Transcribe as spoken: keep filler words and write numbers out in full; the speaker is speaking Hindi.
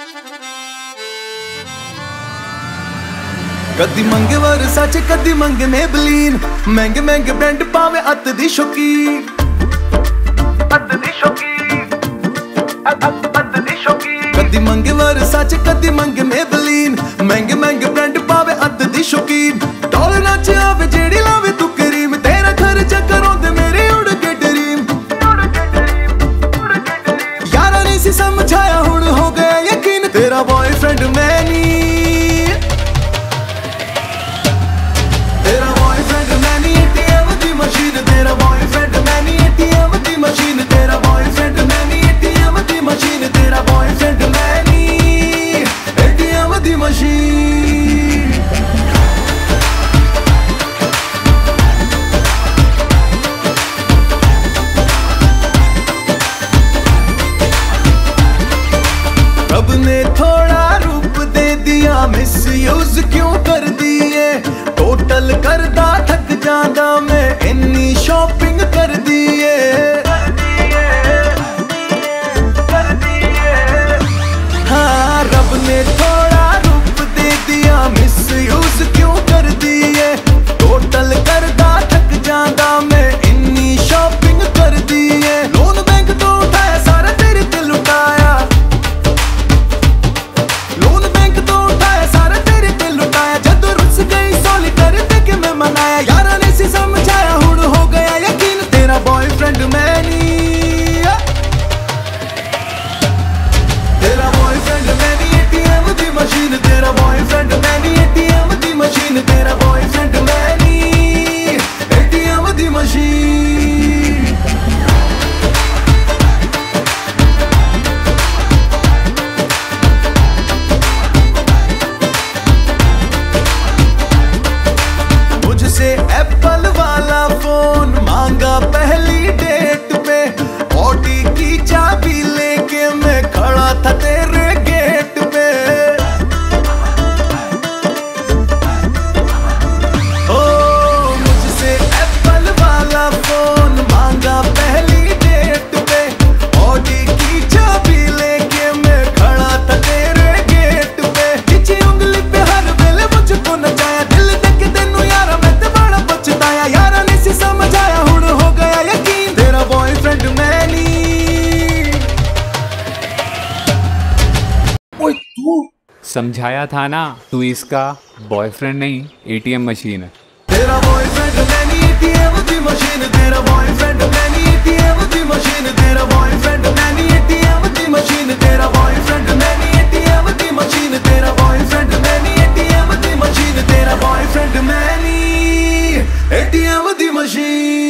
कदी मंगे वर्साचे कदी मंगे मेबलीन, महंगे महंगे ब्रांड पावे अत दी शौकीन, अत दी शौकीन, अत दी शौकीन। कदी मंगे वर्साचे कदी मंगे मेबलीन, महंगे महंगे ब्रांड पावे अत दी शौकीन। डॉलर नाच आवे जेड़ी लावे तू करीम, तेरा खर्चा करो दे मेरे उड़ के ड्रीम। यारा नहीं सी समझाया हुण हो गया यकीन, तेरा बॉयफ्रेंड मैं नी, तेरा बॉयफ्रेंड मैं नी एटीएम दी मशीन, तेरा बॉयफ्रेंड मैं नी एटीएम दी मशीन, तेरा बॉयफ्रेंड मैं नी एटीएम दी मशीन, तेरा बॉयफ्रेंड मैं नी एटीएम दी मशीन। रब ने थोड़ा रूप दे दिया, मिस यूज क्यों कर दिए, टोटल करदा थक जांदा मैं, इन्नी शॉपिंग कर दिए, कर दिए। हाँ रब ने थोड़ा रूप दे दिया, मिस यूज क्यों कर दिए, टोटल करदा थक जांदा मैं, इन्नी शॉपिंग कर दिए। लोन बैंक तो उठाया सारा तेरे ते लुटाया, लोन बैंक तो उठाया सारा तेरे पे लुटाया, जदों रुस गई सोली कर दे के मैं मनाया। यारा ने सी समझाया हुण हो गया यकीन, तेरा बॉयफ्रेंड मैं नी, तेरा बॉयफ्रेंड मैं नी एटीएम दी मशीन, तेरा बॉयफ्रेंड मैं नी एटीएम दी मशीन, तेरा बॉयफ्रेंड मैं नी एटीएम दी मशीन। मुझसे एप्पल वाला फोन मांगा पहली डेट पे, ऑडी की चाबी लेके मैं खड़ा था तेरे गेट पे। ओ मुझसे एप्पल वाला फोन मांगा पहली डेट पे, ऑडी की चाबी लेके मैं खड़ा था तेरे गेट पे। खिंची उंगली पे हर वेले मुझको नचाया, दिल देके तेनू यारा मैं ते बड़ा पछताया। यारा ने सी समझाया हुण हो गया यकीन, तेरा बॉयफ्रेंड मैं नी। ओए तू समझाया था ना, तू इसका बॉयफ्रेंड नहीं एटीएम मशीन है। तेरा बॉयफ्रेंड मैं नी एटीएम दी मशीन, तेरा बॉयफ्रेंड मैं नी एटीएम दी मशीन, तेरा बॉयफ्रेंड मैं नी एटीएम दी मशीन, तेरा बॉयफ्रेंड मैं नी एटीएम दी मशीन, तेरा बॉयफ्रेंड मैं नी एटीएम दी मशीन, तेरा बॉयफ्रेंड मैं नी एटीएम दी मशीन।